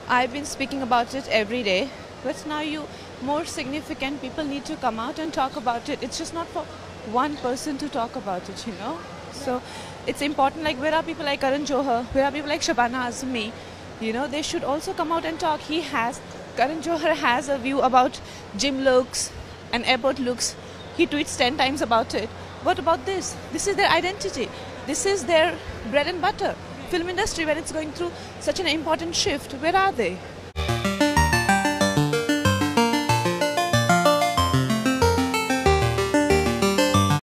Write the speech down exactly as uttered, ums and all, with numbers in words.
I've been speaking about it every day, but now you more significant people need to come out and talk about it. It's just not for one person to talk about it, you know. So it's important. Like, where are people like Karan Johar? Where are people like Shabana Azmi? You know, they should also come out and talk. He has Karan Johar has a view about gym looks and airport looks. He tweets ten times about it. What about this? This is their identity. This is their bread and butter. Film industry, when it's going through such an important shift, where are they?